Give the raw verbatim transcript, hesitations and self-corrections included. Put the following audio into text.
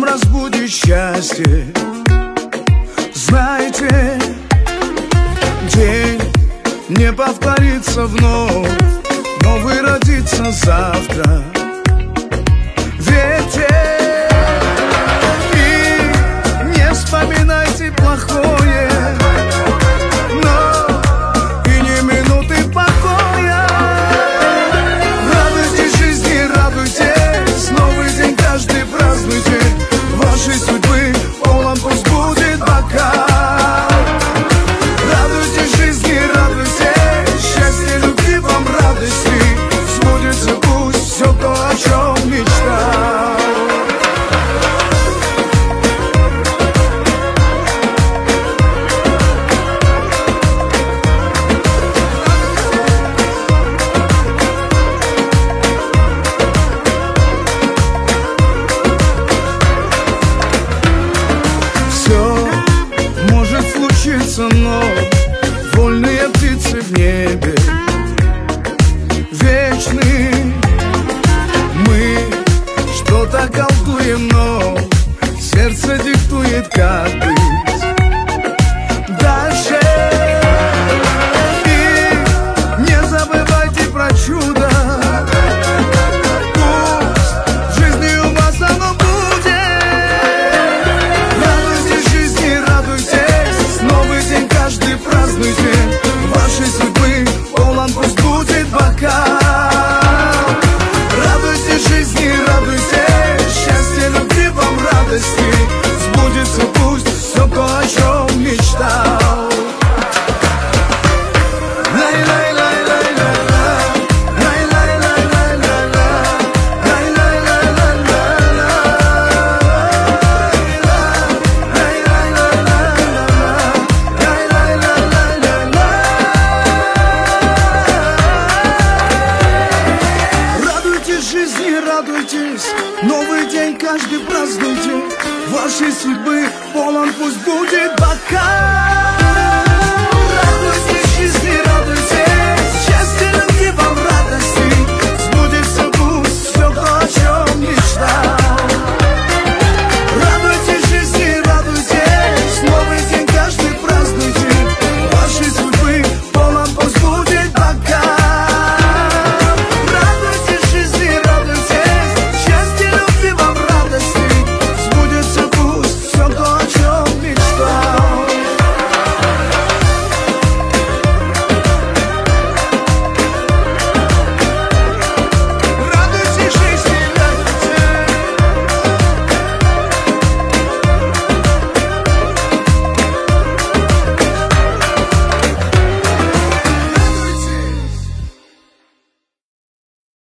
разбудит счастье. Знаете, день не повторится вновь, новый родится завтра. Ветер, и не вспоминайте плохое, но и не минуты покоя. Радуйтесь жизни, радуйтесь, новый день каждый празднуйте. Вашей судьбы полон пусть будет бокал. Радуйтесь жизни, радуйтесь, счастье, любви вам, радости. Сбудется пусть все то, о чем мечтал. Все может случиться, но вольные птицы в небе вечны. Мы что-то колдуем, но сердце диктует, как быть дальше. И не забывайте про чудо. Пусть в жизни у вас оно будет. Радуйтесь жизни, радуйтесь, новый день каждый празднуйте. Вашей судьбы полон пусть будет бокал. Радуйтесь жизни, радуйтесь, счастье, любви вам, радости. Сбудется пусть все то, о чем мечтал. Радуйтесь жизни, радуйтесь, новый день каждый празднуйте. Вашей судьбы полон пусть будет бокал.